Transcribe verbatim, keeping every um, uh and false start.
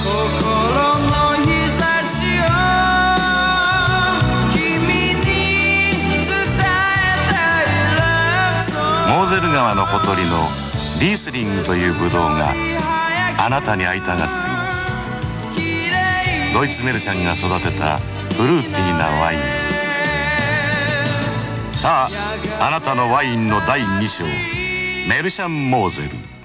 モーゼル川のほとりのリースリングというブドウがあなたに会いたがっています。ドイツメルシャンが育てたフルーティーなワイン。さあ、あなたのワインのだいに章、メルシャンモーゼル。